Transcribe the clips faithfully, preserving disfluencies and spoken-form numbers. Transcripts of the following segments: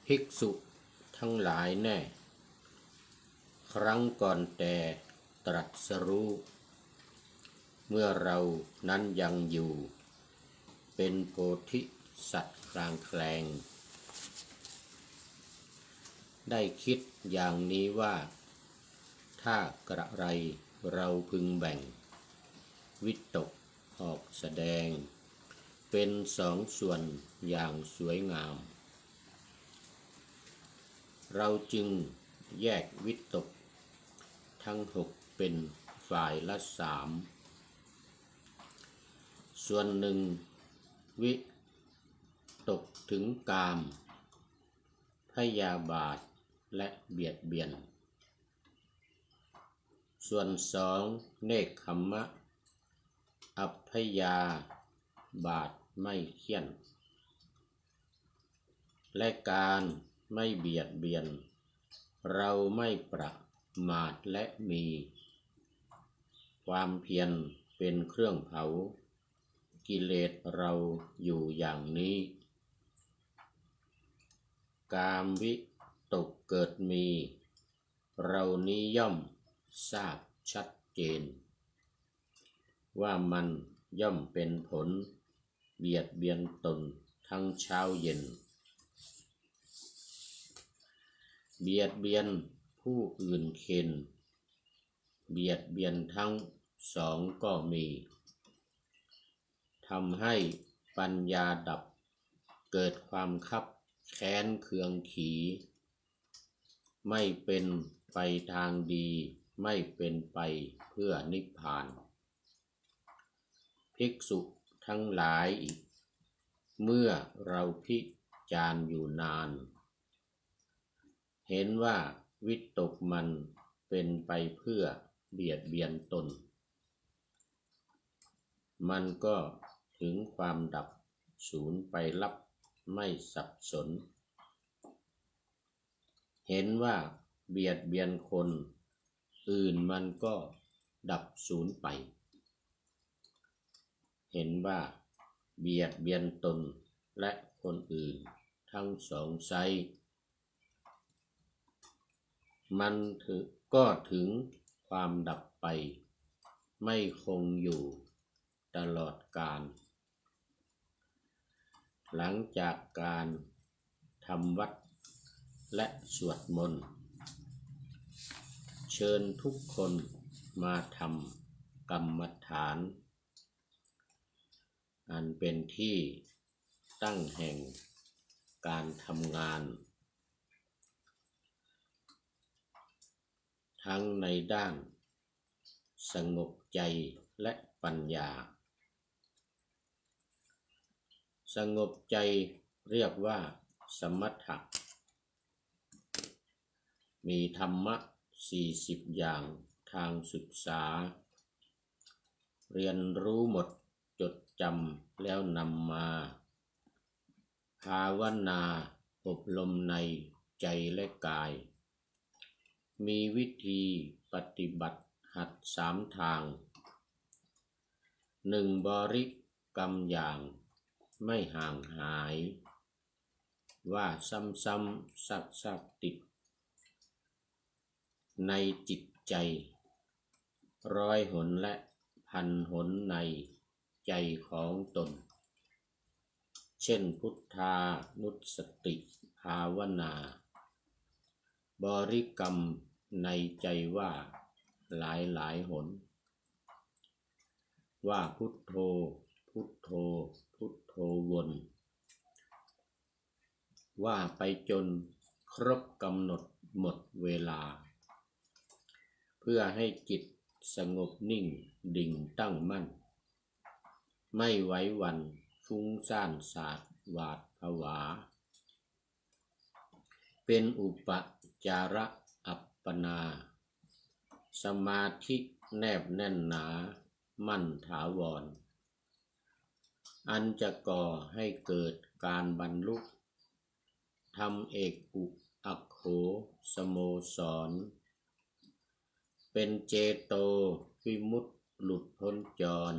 ภิกษุทั้งหลายแน่ครั้งก่อนแต่ตรัสรู้เมื่อเรานั้นยังอยู่เป็นโพธิสัตว์คลางแคลงได้คิดอย่างนี้ว่าถ้ากระไรเราพึงแบ่งวิตกออกแสดงเป็นสองส่วนอย่างสวยงามเราจึงแยกวิตกทั้งหกเป็นฝ่ายละสามส่วนหนึ่งวิตกถึงกามพยาบาทและเบียดเบียนส่วนสองเนกขัมมะอัพยาบาทไม่เคี่ยนและการไม่เบียดเบียนเราไม่ประมาทและมีความเพียรเป็นเครื่องเผากิเลสเราอยู่อย่างนี้กามวิตกเกิดมีเรานี้ย่อมทราบชัดเจนว่ามันย่อมเป็นผลเบียดเบียนตนทั้งเช้าเย็นเบียดเบียนผู้อื่นเข็นเบียดเบียนทั้งสองก็มีทำให้ปัญญาดับเกิดความคับแค้นเคืองขีไม่เป็นไปทางดีไม่เป็นไปเพื่อนิพพานภิกษุทั้งหลายอีกเมื่อเราพิจารณาอยู่นานเห็นว่าวิตกมันเป็นไปเพื่อเบียดเบียนตนมันก็ถึงความดับสูญไปลับไม่สับสนเห็นว่าเบียดเบียนคนอื่นมันก็ดับสูญไปเห็นว่าเบียดเบียนตนและคนอื่นทั้งสองไซส์มันถือก็ถึงความดับไปไม่คงอยู่ตลอดกาลหลังจากการทำวัดและสวดมนต์เชิญทุกคนมาทำกรรมฐานอันเป็นที่ตั้งแห่งการทำงานทั้งในด้านสงบใจและปัญญาสงบใจเรียกว่าสมถะมีธรรมะสี่สิบอย่างทางศึกษาเรียนรู้หมดจดจำแล้วนำมาภาวนาอบรมในใจและกายมีวิธีปฏิบัติหัดสามทางหนึ่งบริกรรมอย่างไม่ห่างหายว่าซ้ำๆซักๆติดในจิตใจร้อยหนและพันหนในใจของตนเช่นพุทธานุสติภาวนาบริกรรมในใจว่าหลายหลายหนว่าพุทโธพุทโธพุทโธวนว่าไปจนครบกำหนดหมดเวลาเพื่อให้จิตสงบนิ่งดิ่งตั้งมั่นไม่ไหวหวั่นฟุ้งซ่านสาดหวาดผวาเป็นอุปจาระอัปปนาสมาธิแนบแน่นหนามั่นถาวรอันจะก่อให้เกิดการบรรลุธรรมเอกอุอัคโขสโมสรเป็นเจโตวิมุตติหลุดพ้นจร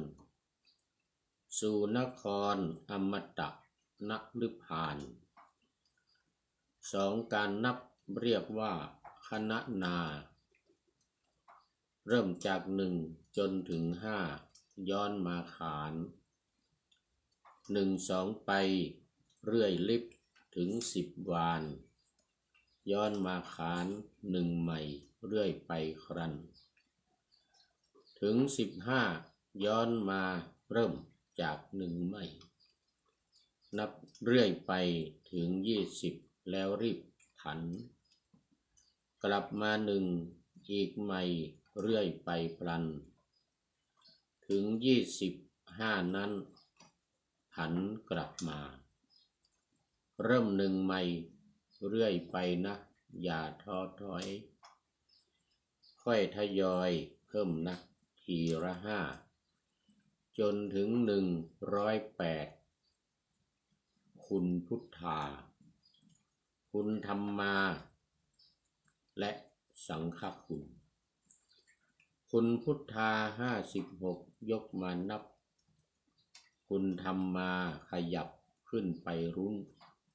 สู่นครอมตะนฤพานสองการนับเรียกว่าคณนา เริ่มจากหนึ่งจนถึงห้าย้อนมาขานหนึ่งสองไปเรื่อยลิบถึงสิบวานย้อนมาขานหนึ่งใหม่เรื่อยไปครันถึงสิบห้าย้อนมาเริ่มจากหนึ่งใหม่นับเรื่อยไปถึงยี่สิบแล้วรีบผันกลับมาหนึ่งอีกใหม่เรื่อยไปพลันถึงยี่สิบห้านั้นผันกลับมาเริ่มหนึ่งใหม่เรื่อยไปนะอย่าท้อถอยค่อยทยอยเพิ่มนะทีละห้าจนถึงหนึ่งร้อยแปดคุณพุทธาคุณธรรมาและสังฆคุณคุณพุทธาห้าสิบหกยกมานับคุณธรรมาขยับขึ้นไปรุ้น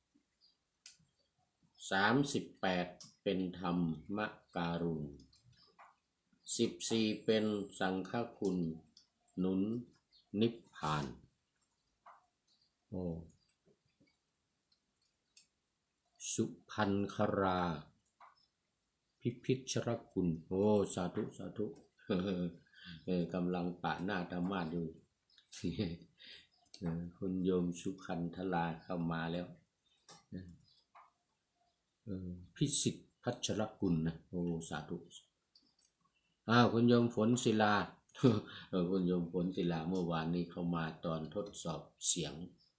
สามสิบแปดเป็นธรรมการุณสิบสี่เป็นสังฆคุณหนุนนิพพานโอ้สุพันคราพิพิชรคุณโอ้สาธุสาธุกำลังปะหน้าธรรมะอยู่คุณโยมสุขันธราเข้ามาแล้วพิสิทธิ์พัชรกุลนะโอ้สาธุอ้าวคุณโยมฝนศิลาคุณโยมฝนศิลาเมื่อวานนี้เข้ามาตอนทดสอบเสียง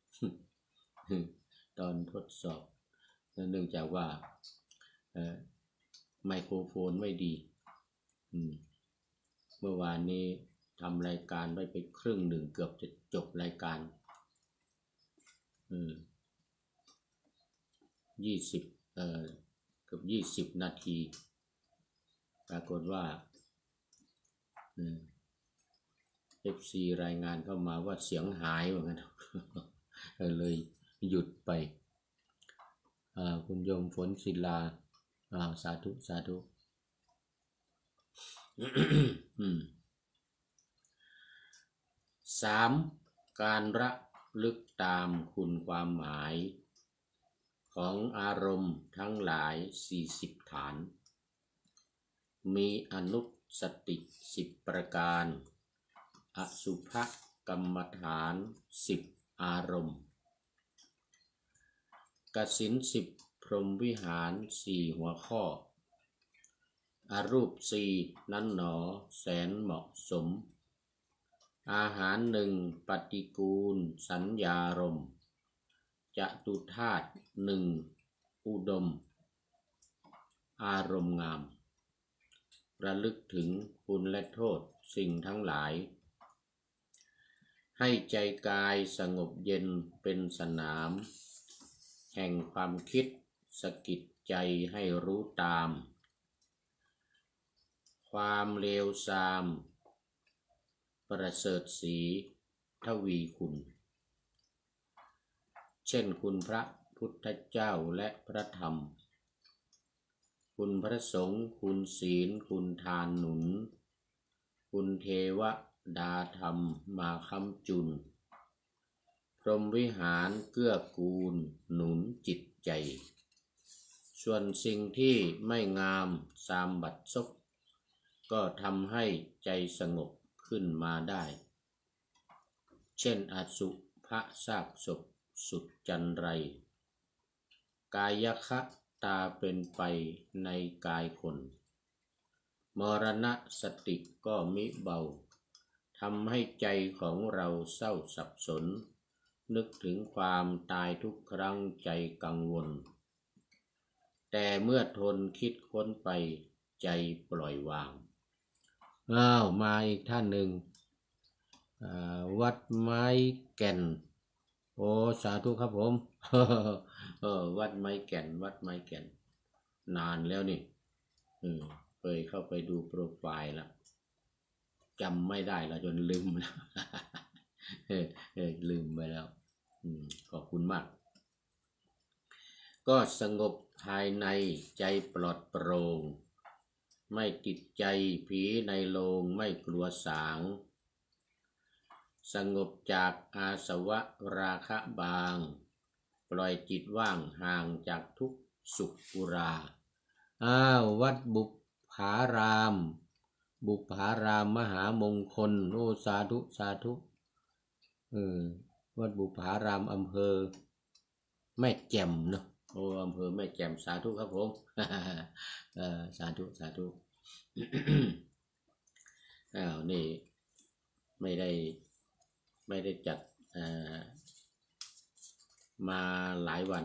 ตอนทดสอบเนื่องจากว่าไมโครโฟนไม่ดีเมื่อวานนี้ทำรายการไว้ไปครึ่งหนึ่งเกือบจะจบรายการยี่สิบเอ่อเกือบยี่สิบนาทีปรากฏว่าเอฟซีรายงานเข้ามาว่าเสียงหายเหมือนกันเลยหยุดไปคุณโยมฝนศิลาสาธุสาธุสามการระลึกตามคุณความหมายของอารมณ์ทั้งหลายสี่สิบฐานมีอนุสติสิบประการอสุภกรรมฐานสิบอารมณ์กสิณสิบพรหมวิหารสี่หัวข้ออรูปสี่นั้นหนอแสนเหมาะสมอาหารหนึ่งปฏิกูลสัญญารมณ์จตุธาตุหนึ่งอุดมอารมณ์งามระลึกถึงคุณและโทษสิ่งทั้งหลายให้ใจกายสงบเย็นเป็นสนามแห่งความคิดสะกิดใจให้รู้ตามความเลวทรามประเสริฐศรีทวีคุณเช่นคุณพระพุทธเจ้าและพระธรรมคุณพระสงฆ์คุณศีลคุณทานหนุนคุณเทวดาธรรมมาค้ำจุนพรหมวิหารเกื้อกูลหนุนจิตใจส่วนสิ่งที่ไม่งามสามบัดซบก็ทำให้ใจสงบขึ้นมาได้เช่นอสุภะซากศพสุดจันไรกายคะตาเป็นไปในกายคนมรณะสติก็มิเบาทำให้ใจของเราเศร้าสับสนนึกถึงความตายทุกครั้งใจกังวลแต่เมื่อทนคิดค้นไปใจปล่อยวางอ้าวมาอีกท่านหนึ่งวัดไม้แก่นโอ้สาธุครับผมเออวัดไม้แก่นวัดไม้แก่นนานแล้วนี่เคยเข้าไปดูโปรไฟล์แล้วจำไม่ได้แล้วจนลืมแล้วเออลืมไปแล้วขอบคุณมากก็สงบภายในใจปลอดโปร่งไม่ติดใจผีในโลงไม่กลัวสางสงบจากอาสวะราคะบางปล่อยจิตว่างห่างจากทุกสุขอุราอ้าววัดบุพารามบุพารามมหามงคลโอสาธุสาธุเออวัดบุพารามอำเภอแม่แจ่มเนาะโอ้อำเภอแม่แจ่มสาธุครับผมเออสาธุสาธุอ้าวนี่ไม่ได้ไม่ได้จัดมาหลายวัน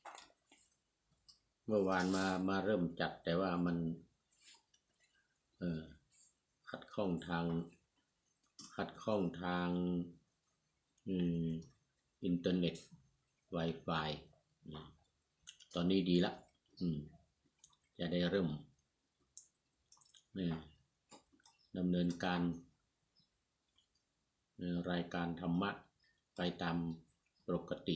เมื่อวานมามาเริ่มจัดแต่ว่ามันเออขัดข้องทางขัดข้องทางอืมอินเทอร์เน็ต Wi-Fi ตอนนี้ดีละอืมจะได้เริ่มดำเนินการรายการธรรมะไปตามปกติ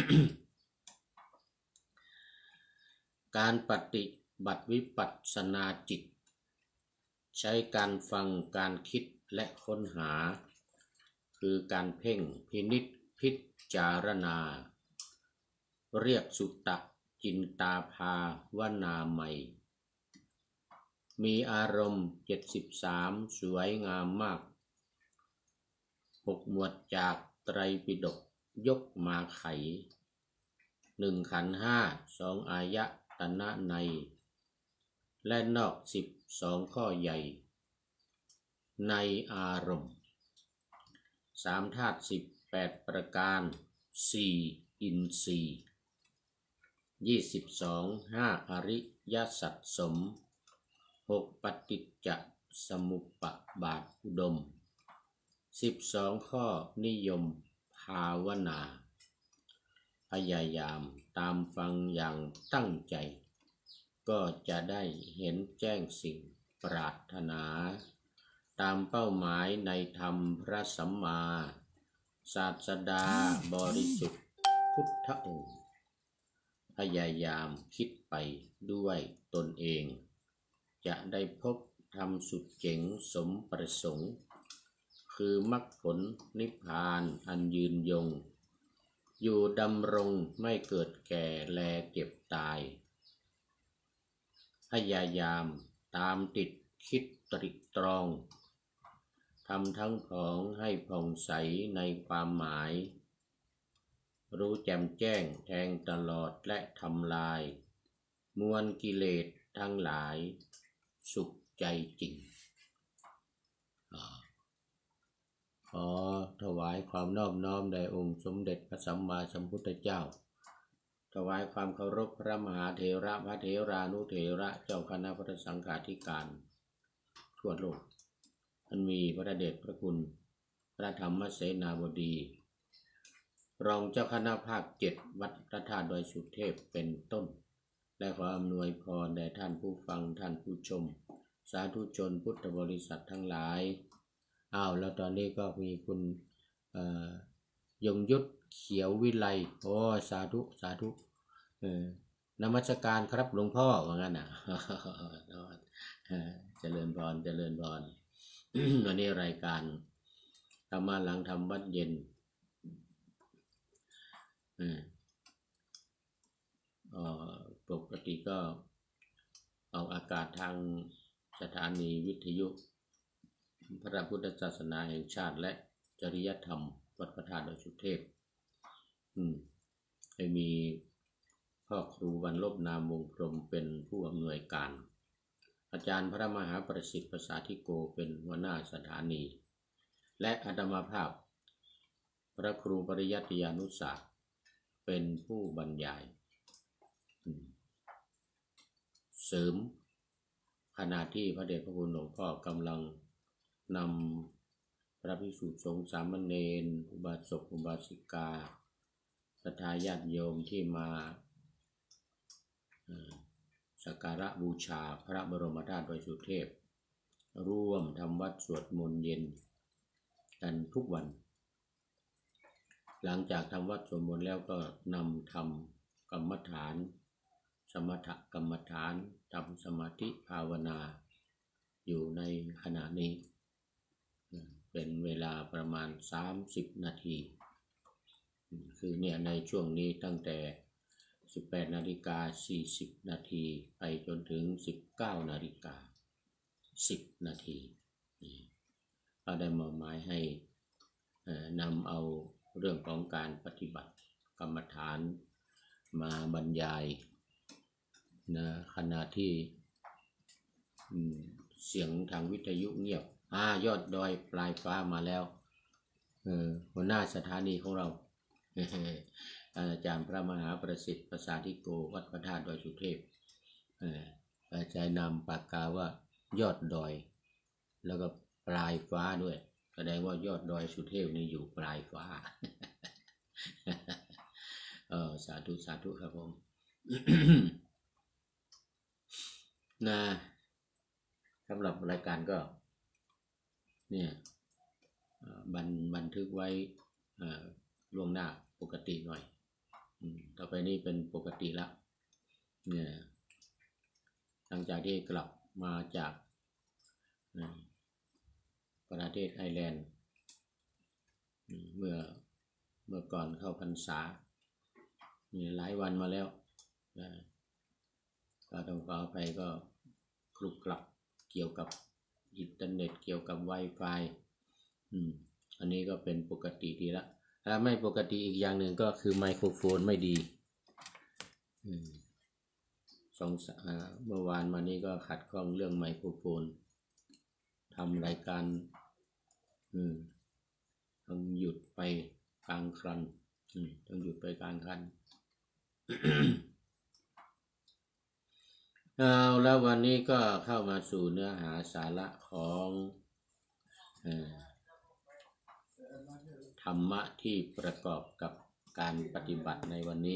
การปฏิบัติวิปัสสนาจิตใช้การฟังการคิดและค้นหาคือการเพ่งพินิจพิจารณาเรียกสุตตะจินตาภาวนาใหม่มีอารมณ์เจ็ดสิบสามสวยงามมากหกหมวดจากไตรปิฎกยกมาไขหนึ่งขันธ์ห้าสองอายตนะในและนอกสิบสองข้อใหญ่ในอารมณ์สามธาตุสิบแปดประการสี่อินทรีย์ยี่สิบสองห้าอริยสัจสมหกปฏิจจสมุปบาทอุดมสิบสองข้อนิยมภาวนาพยายามตามฟังอย่างตั้งใจก็จะได้เห็นแจ้งสิ่งปรารถนาตามเป้าหมายในธรรมพระสัมมาศาสดาบริสุทธิ์พุทธองค์พยายามคิดไปด้วยตนเองจะได้พบธรรมสุดเจ๋งสมประสงค์คือมรรคผลนิพพานอันยืนยงอยู่ดำรงไม่เกิดแก่แลเจ็บตายพยายามตามติดคิดตริตรองทำทั้งของให้ผ่องใสในความหมายรู้แจ่มแจ้งแทงตลอดและทำลายมวลกิเลสทั้งหลายสุขใจจริงขอถวายความนอบน้อมแด่องค์สมเด็จพระสัมมาสัมพุทธเจ้าถวายความเคารพพระมหาเถระพระเถรานุเถระเจ้าคณะพระสังฆาธิการทั่วโลกอันมีพระเดชพระคุณพระธรรมเสนาบดีรองเจ้าคณะภาคเจ็ดวัดพระธาตุดอยสุเทพเป็นต้นและขออำนวยพรแด่ท่านผู้ฟังท่านผู้ชมสาธุชนพุทธบริษัททั้งหลายอ้าวแล้วตอนนี้ก็มีคุณยงยุทธเขียววิไลโอ้สาธุสาธุเออนมัสการครับหลวงพ่อว่างั้นน่ะเจริญพรเจริญพร วันนี้รายการธรรมะหลังธรรมวัดเย็นปกติก็ออกอากาศทางสถานีวิทยุพระพุทธศาสนาแห่งชาติและจริยธรรมวัดพระธาตุดอยสุเทพให้มีพ่อครูวันลบนามวงพรหมเป็นผู้อำนวยการอาจารย์พระมหาประสิทธิ์ภาษาธิโกเป็นหัวหน้าสถานีและอาตมาภาพพระครูปริยัติยานุศาสตร์เป็นผู้บรรยายเสริมขณะที่พระเดชพระคุณหลวงพ่อกำลังนำพระภิกษุสงฆ์สามเณรอุบาสกอุบาสิกาศรัทธาญาติโยมที่มาสักการะบูชาพระบรมธาตุดอยสุเทพร่วมทำวัดสวดมนต์เย็นกันทุกวันหลังจากทำวัดสวดมนต์แล้วก็นำทำกรรมฐานสมถกรรมฐานทำสมาธิภาวนาอยู่ในขณะนี้เป็นเวลาประมาณสามสิบนาทีคือเนี่ยในช่วงนี้ตั้งแต่สิบแปดนาฬิกาสี่สิบนาทีไปจนถึงสิบเก้านาฬิกาสิบนาทีเราได้มอบหมายให้นำเอาเรื่องของการปฏิบัติกรรมฐานมาบรรยายนะขณะที่เสียงทางวิทยุเงียบอ่ายอดดอยปลายฟ้ามาแล้วเออหัวหน้าสถานีของเราอาจารย์พระมหาประสิทธิ์ประสาธิโกวัดพระธาตุดอยสุเทพอาจารย์นำปากกาว่ายอดดอยแล้วก็ปลายฟ้าด้วยแสดงว่ายอดดอยสุเทพนี่อยู่ปลายฟ้าเออสาธุสาธุครับผม นะสำหรับรายการก็เนี่ยบันบันทึกไว้ล่วงหน้าปกติหน่อยต่อไปนี้เป็นปกติแล้วเนี่ยหลังจากที่กลับมาจากประเทศไอร์แลนด์เมื่อเมื่อก่อนเข้าพรรษานี่หลายวันมาแล้วก็ต้องขออภัยก็คลุกคลักเกี่ยวกับอินเทอร์เน็ตเกี่ยวกับ Wi-Fi อืมอันนี้ก็เป็นปกติดีละถ้าไม่ปกติอีกอย่างหนึ่งก็คือไมโครโฟนไม่ดีอืมสองอ่าเมื่อวานมานี้ก็ขัดข้องเรื่องไมโครโฟนทำรายการอืมต้องหยุดไปกลางคันอืมต้องหยุดไปกลางคัน เอาแล้ววันนี้ก็เข้ามาสู่เนื้อหาสาระของธรรมะที่ประกอบกับการปฏิบัติในวันนี้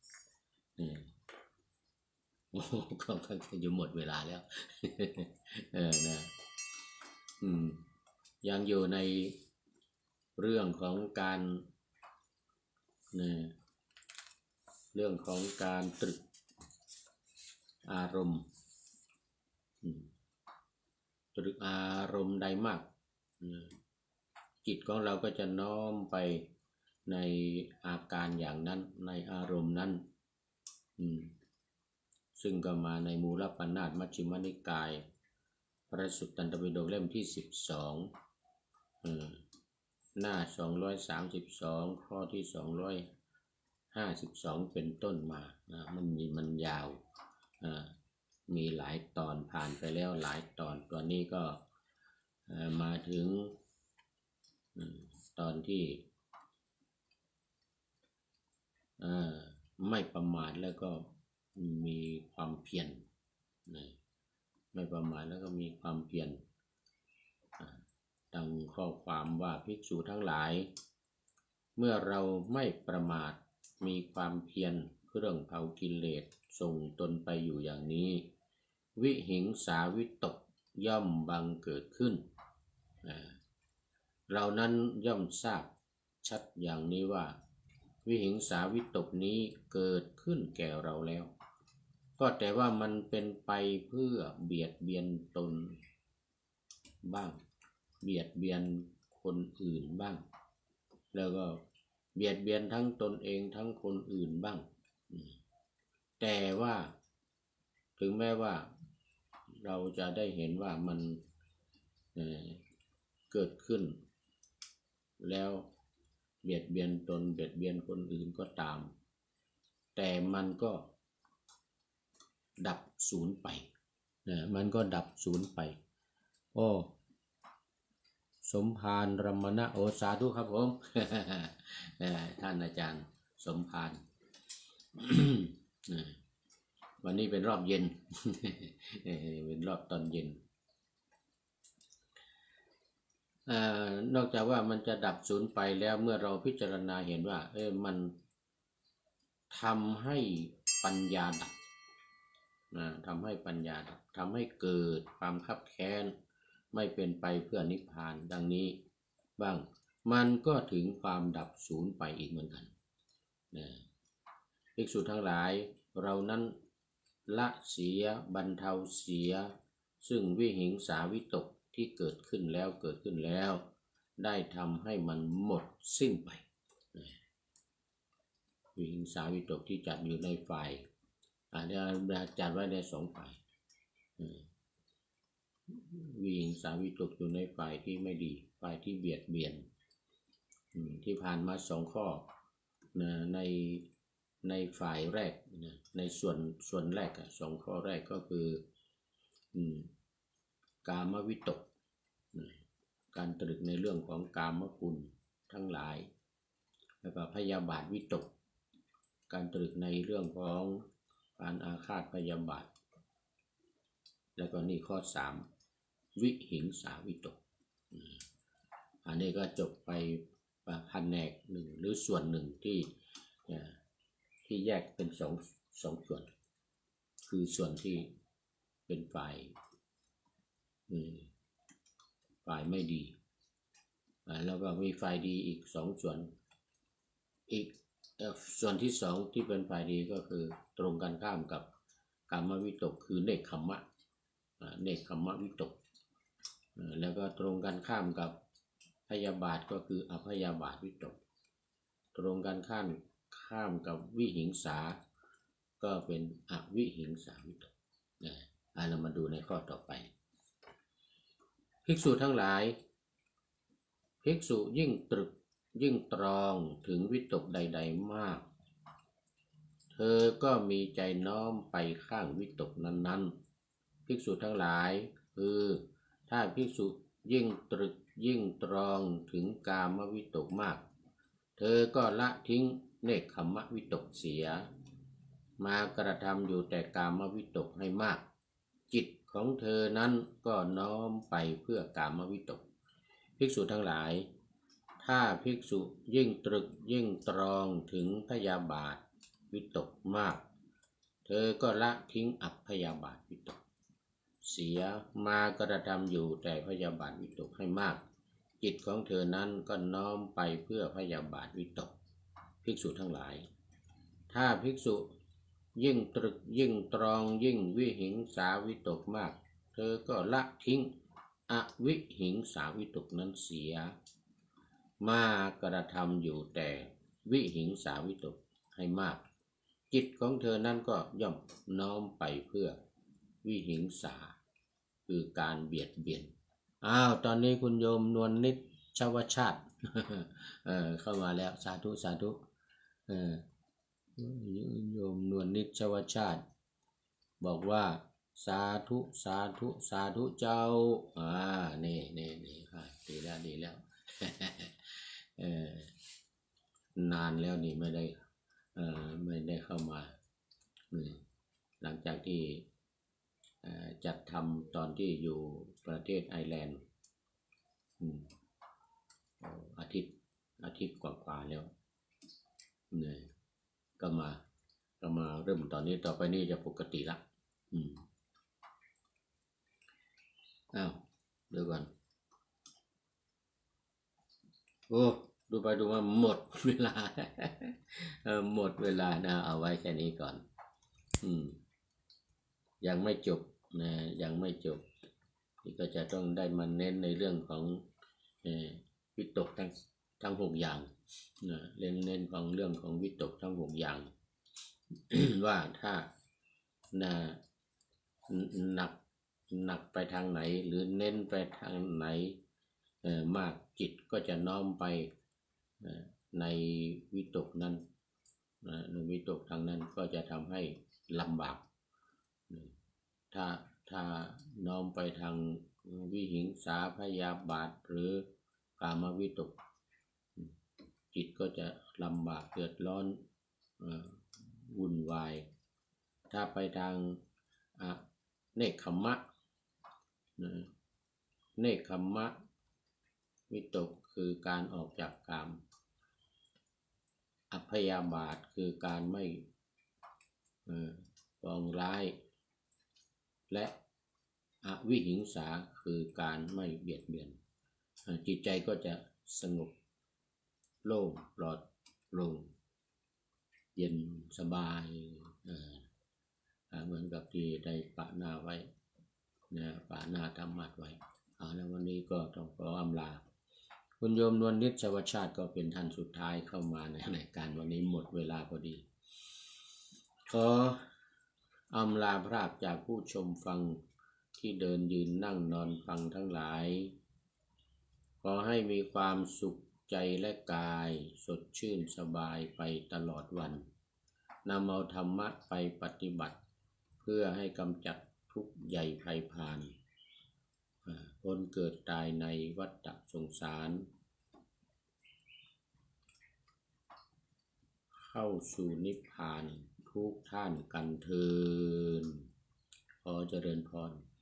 โอ้ก็ค่อนข้างจะหมดเวลาแล้วเออนะอืมยังอยู่ในเรื่องของการเนี่ยเรื่องของการตรึกอารมณ์ตรึกอารมณ์ใดมากจิตของเราก็จะน้อมไปในอาการอย่างนั้นในอารมณ์นั้นซึ่งก็มาในมูลปัญนาถมัชฌิมนิกายพระสุตตันตปิฎกเล่มที่สิบสองหน้าสองร้อยสามสิบสองข้อที่สองร้อยห้าสิบสองเป็นต้นมานะมันมีมันยาวมีหลายตอนผ่านไปแล้วหลายตอนตอนนี้ก็มาถึงตอนที่ไม่ประมาทแล้วก็มีความเพียรไม่ประมาทแล้วก็มีความเพียรดังข้อความว่าภิกษุทั้งหลายเมื่อเราไม่ประมาทมีความเพียรเครื่องเผากิเลสส่งตนไปอยู่อย่างนี้วิหิงสาวิตกย่อมบังเกิดขึ้นเรานั้นย่อมทราบชัดอย่างนี้ว่าวิหิงสาวิตกนี้เกิดขึ้นแก่เราแล้วก็แต่ว่ามันเป็นไปเพื่อเบียดเบียนตนบ้างเบียดเบียนคนอื่นบ้างแล้วก็เบียดเบียนทั้งตนเองทั้งคนอื่นบ้างแต่ว่าถึงแม้ว่าเราจะได้เห็นว่ามัน เอ่อ เกิดขึ้นแล้วเบียดเบียนตนเบียดเบียนคนอื่นก็ตามแต่มันก็ดับสูญไปนะมันก็ดับสูญไปโอ้สมภารรมณะโอสาธุครับผม ท่านอาจารย์สมภาร วันนี้เป็นรอบเย็น เป็นรอบตอนเย็นนอกจากว่ามันจะดับสูญไปแล้วเมื่อเราพิจารณาเห็นว่าเออมันทำให้ปัญญาดับนะทำให้ปัญญาดับทำให้เกิดความคับแค้นไม่เป็นไปเพื่อนิพพานดังนี้บ้างมันก็ถึงความดับสูญไปอีกเหมือนกันนะภิกษุทั้งหลายเรานั้นละเสียบรรเทาเสียซึ่งวิหิงสาวิตกที่เกิดขึ้นแล้วเกิดขึ้นแล้วได้ทำให้มันหมดสิ้นไปวิหิงสาวิตกที่จัดอยู่ในฝ่ายอาจจะจัดไว้ในสองฝ่ายวิหิงสาวิตกอยู่ในฝ่ายที่ไม่ดีฝ่ายที่เบียดเบียนที่ผ่านมาสองข้อในในฝ่ายแรกในส่วนส่วนแรกสองข้อแรกก็คือกามวิตกการตรึกในเรื่องของกามคุณทั้งหลายแล้วก็พยาบาทวิตกการตรึกในเรื่องของการอาฆาตพยาบาทแล้วก็นี่ข้อสามวิหิงสาวิตกอันนี้ก็จบไปแผนกหนึ่งหรือส่วนหนึ่งที่ที่แยกเป็นสองสองส่วนคือส่วนที่เป็นฝ่ายฝ่ายไม่ดีแล้วก็มีฝ่ายดีอีกสองส่วนอีกส่วนที่สองที่เป็นฝ่ายดีก็คือตรงกันข้ามกับกามวิตกคือเนกขัมมะเนกขัมมะวิตกแล้วก็ตรงกันข้ามกับพยาบาทก็คืออพยาบาทวิตกตรงกันข้ามข้ามกับวิหิงสาก็เป็นอวิหิงสาวิตกนะเรามาดูในข้อต่อไปภิกษุทั้งหลายภิกษุยิ่งตรึกยิ่งตรองถึงวิตกใดๆมากเธอก็มีใจน้อมไปข้างวิตกนั้นๆภิกษุทั้งหลายคือถ้าภิกษุยิ่งตรึกยิ่งตรองถึงกามวิตกมากเธอก็ละทิ้งเนกขัมมวิตกเสียมากระทำอยู่แต่กามวิตกให้มากจิตของเธอนั้นก็น้อมไปเพื่อกามวิตกภิกษุทั้งหลายถ้าภิกษุยิ่งตรึกยิ่งตรองถึงพยาบาทวิตกมากเธอก็ละทิ้งอัพพยาบาทวิตกเสียมากระทำอยู่แต่พยาบาทวิตกให้มากจิตของเธอนั้นก็น้อมไปเพื่อพยาบาทวิตกภิกษุทั้งหลายถ้าภิกษุยิ่งตรึกยิ่งตรองยิ่งวิหิงสาวิตกมากเธอก็ละทิ้งอวิหิงสาวิตกนั้นเสียมากระทำอยู่แต่วิหิงสาวิตกให้มากจิตของเธอนั้นก็ย่อมน้อมไปเพื่อวิหิงสาคือการเบียดเบียนอ้าวตอนนี้คุณโยมนวลนิชชวชาติ เออเข้ามาแล้วสาธุสาธุเออโยมนวลนิชชวชาติบอกว่าสาธุสาธุสาธุเจ้าอ่านี่นี่นี่ค่ะดีแล้วดีแล้ว เออนานแล้วนี่ไม่ได้เออไม่ได้เข้ามาหลังจากที่จัดทำตอนที่อยู่ประเทศไอร์แลนด์อาทิตย์อาทิตย์กว่าๆแล้วเนี่ยก็มาก็มาเริ่มตอนนี้ต่อไปนี่จะปกติละอืมอ้าวเดี๋ยวก่อนโอ้ดูไปดูมาหมดเวลาเออหมดเวลานะเอาไว้แค่นี้ก่อนอืมยังไม่จบนะยังไม่จบที่ก็จะต้องได้มาเน้นในเรื่องของเอ่อวิตกทั้งทั้งหกอย่างนะเน้นเน้นของเรื่องของวิตกทั้งหกอย่าง ว่าถ้านะหนักหนักไปทางไหนหรือเน้นไปทางไหนเอ่อมากจิตก็จะน้อมไปในวิตกนั้นในวิตกทางนั้นก็จะทำให้ลำบากถ้าถ้าน้อมไปทางวิหิงสาพยาบาทหรือกามวิตกจิตก็จะลำบากเดือดร้อนวุ่นวายถ้าไปทางเนกขัมมะเนกขัมมะวิตกคือการออกจากกามอัพยาบาทคือการไม่ปองร้ายและอวิหิงสาคือการไม่เบียดเบียนจิตใจก็จะสงบโล่งปลอดโปร่งเย็นสบายเหมือนกับที่ได้ปะหน้าไว้นะปะหน้าธรรมะไว้เอาแล้ววันนี้ก็ต้องขออำลาคุณโยมนวลนิชวชาติก็เป็นท่านสุดท้ายเข้ามาในรายการวันนี้หมดเวลาพอดีขออำลาพรากจากผู้ชมฟังที่เดินยืนนั่งนอนฟังทั้งหลายขอให้มีความสุขใจและกายสดชื่นสบายไปตลอดวันนำเอาธรรมะไปปฏิบัติเพื่อให้กำจัดทุกข์ใหญ่ภัยพานพ้นเกิดตายในวัฏสงสารเข้าสู่นิพพานทุกท่านกันเทอญขอเจริญพร